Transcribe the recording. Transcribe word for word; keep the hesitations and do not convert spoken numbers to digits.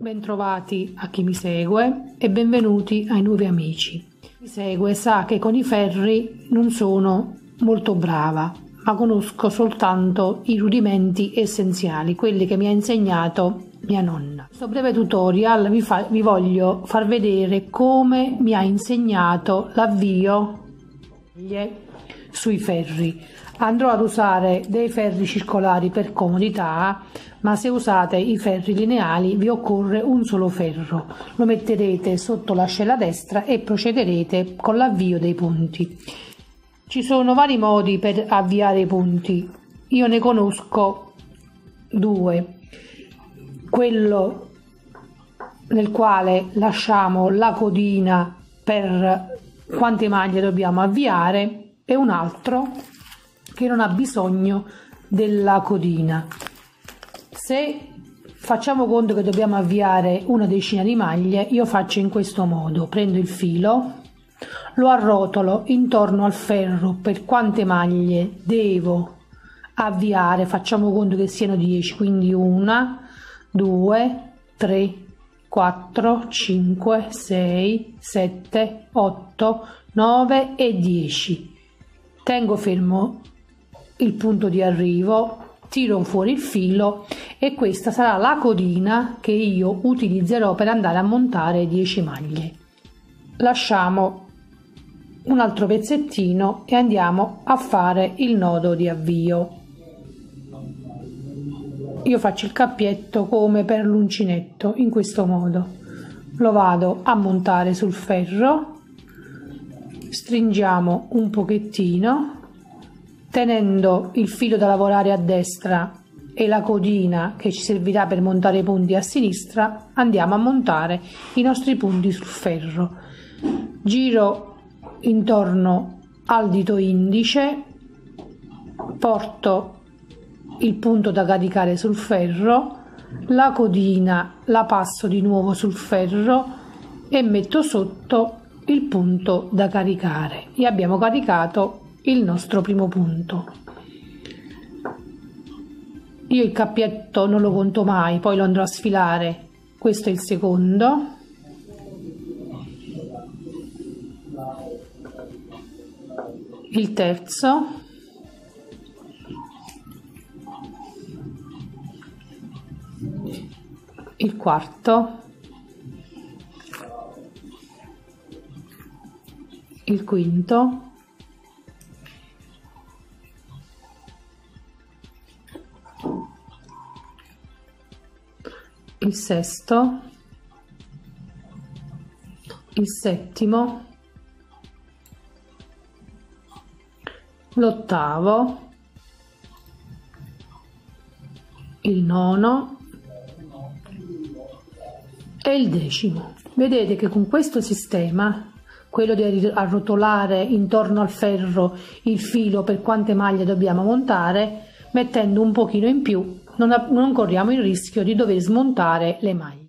Bentrovati a chi mi segue e benvenuti ai nuovi amici. Chi mi segue sa che con i ferri non sono molto brava, ma conosco soltanto i rudimenti essenziali, quelli che mi ha insegnato mia nonna. In questo breve tutorial vi, fa, vi voglio far vedere come mi ha insegnato l'avvio sui ferri. Andrò ad usare dei ferri circolari per comodità, ma se usate i ferri lineali vi occorre un solo ferro. Lo metterete sotto l'ascella destra e procederete con l'avvio dei punti. Ci sono vari modi per avviare i punti, io ne conosco due. Quello nel quale lasciamo la codina per quante maglie dobbiamo avviare e un altro che non ha bisogno della codina. Se facciamo conto che dobbiamo avviare una decina di maglie, io faccio in questo modo: prendo il filo, lo arrotolo intorno al ferro per quante maglie devo avviare, facciamo conto che siano dieci, quindi una, due, tre, quattro, cinque, sei, sette, otto, nove e dieci. Tengo fermo il punto di arrivo, tiro fuori il filo e questa sarà la codina che io utilizzerò per andare a montare dieci maglie. Lasciamo un altro pezzettino e andiamo a fare il nodo di avvio. Io faccio il cappietto come per l'uncinetto, in questo modo. Lo vado a montare sul ferro, stringiamo un pochettino, tenendo il filo da lavorare a destra e la codina che ci servirà per montare i punti a sinistra, andiamo a montare i nostri punti sul ferro. Giro intorno al dito indice, porto il punto da caricare sul ferro, la codina la passo di nuovo sul ferro e metto sotto il punto da caricare e abbiamo caricato il nostro primo punto. Io il cappietto non lo conto mai, poi lo andrò a sfilare. Questo è il secondo, il terzo, il quarto, il quinto, il sesto, il settimo, l'ottavo, il nono e il decimo. Vedete che con questo sistema, quello di arrotolare intorno al ferro il filo per quante maglie dobbiamo montare, mettendo un pochino in più non, non corriamo il rischio di dover smontare le maglie.